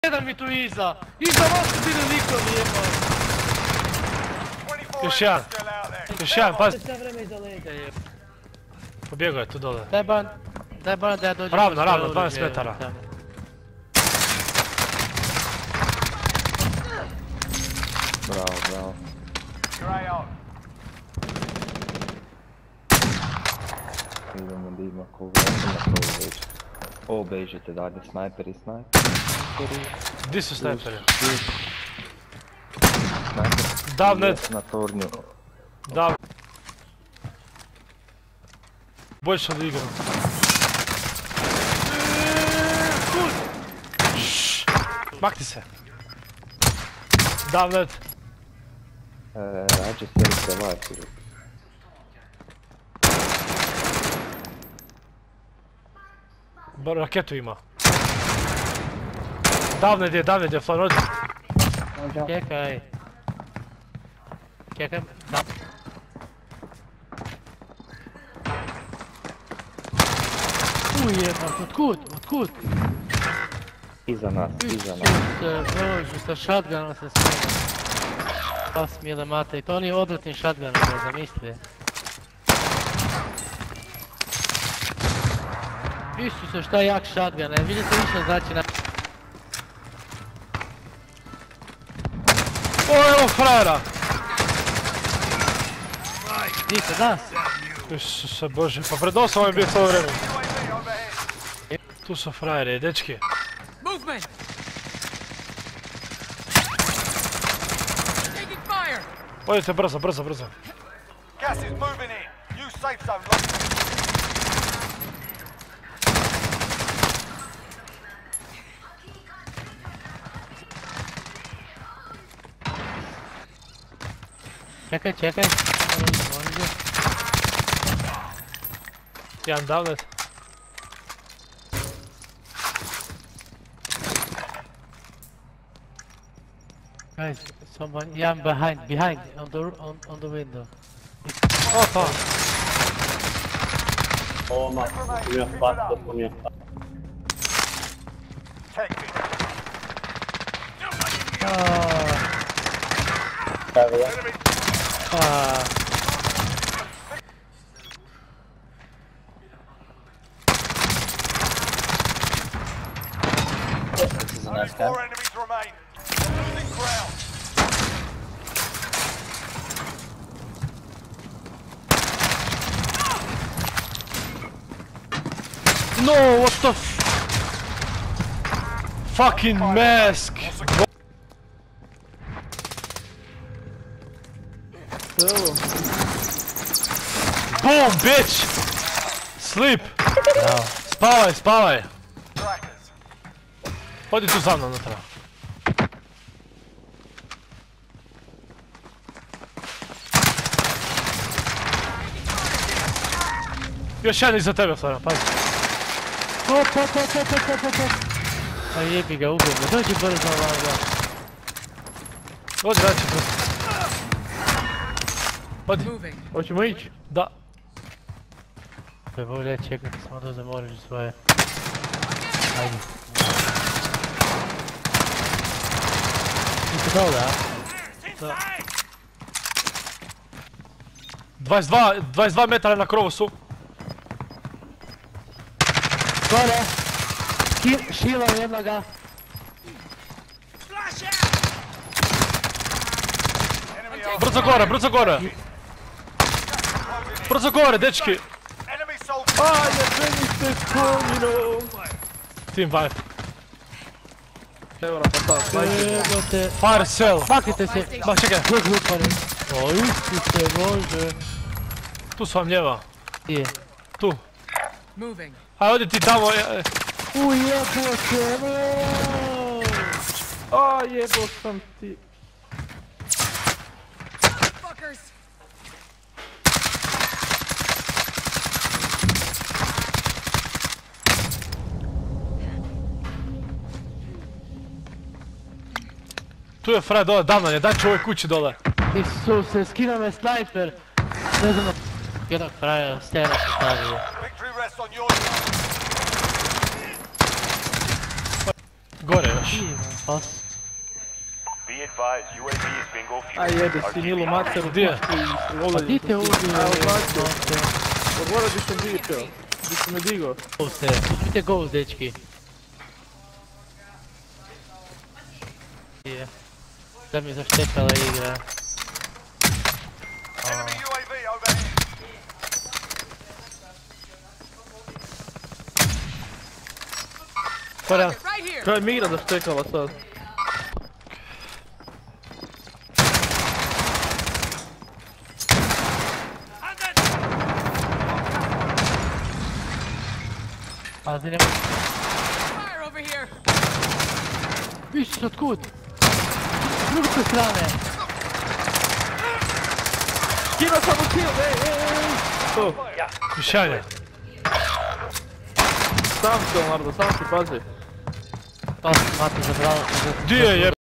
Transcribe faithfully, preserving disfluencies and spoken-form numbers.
Jedan mi tu iza! Iza vas su bili likovi, jebao! Još jedan. Još jedan, pazi. Sve vreme iza lega, jebao. Pobjegao je tu dole. Daj ban, daj ban da ja dođem... Ravno, ravno, dvanaest metara. Bravo, bravo. Idemo da ima koga, ja sam na kogu već. O, bežite dalje, snajperi, snajperi. Gdje su snajperi? Snajperi. Davnet. Na tornju. Dav... Boljše da igram. Ššš. Makni se. Davnet. Eee, rađe sve se vati. Bar raketu ima. Davnet je, davnet je, flan, odi. Čekaj. Čekaj, da. Ujebam, otkud, otkud? Iza nas, iza nas. Isuse Bože, sa shotgunom se smijela. Pa smijela mate, i to nije odvratni shotgun, ne zamisli. Isuse, šta je jak shotgun, ne vidite više znači na... O, evo frajera! Dite, das? Isuse Bože, pa pred osom je bio cijelo vreme. Tu su frajere, dečki. Odite brzo, brzo, brzo. Gas is moving in. New safe zone located. Čekaj, čekaj. Jedan davnet. Guys, someone, yeah, I'm behind, behind, on the on on the window. Opa! O, ma, to mi je spadlo, to mi je spadlo. Evo ja. This is a nice guy. Four enemies remain. Losing ground. No, what the f... Fucking mask! Boom, bitch! Sleep! Spavaj, spavaj! Odi tu za mnom unutra. Još jedan iza tebe, Flora, pazi. Hop, hop, hop, hop, hop, hop, hop. A jebi ga, ubij me, dođi brzo ovoga. Odi, daći tu. Odi. Hoćemo ići? Da. Sve bolje čekati, samo da zamoriš svoje. Ajde. Nisi dole, a? Da. dvadeset dva, dvadeset dva metara na krovu su. Gore! Šilo jednoga. Brzo gore, brzo gore! Brzo gore, dečki! Ajde, penite konjino! Team wipe. Evo te... Fire cell! Maknite se! Ma čekaj! Gluk lupani! O, Isuse Bože! Tu su vam ljeva. Gdje? Tu. Aj, odi ti tamo. Ujebo se! A, jebo sam ti. Tu je fraj dole, davno je, daću u ovoj kući dole. Isuse, skina me snajper! Ne znam... Jednog fraja, stjena se stavio. Gore još. Ima, pas. Be advised, U A V is bingo fuel. Aj jebe si Nilu materu, Gdje? Pa di te ubio? Evo bacio. Odvora di sam digao. Di si me digao. Ghoste, idite ghost, dečki. Je. Da mi je zaštekala igra. Enemy U A V overhead. Korea. Kaj mi igra zaštekala sad? Pazi, nema. Viš, otkud? S druge strane. Kino samo kill, ej, ej, ej! To, Mišanje. sam si Leonardo, sam si, pazi. Pas, mate, zabralo. Gdje je?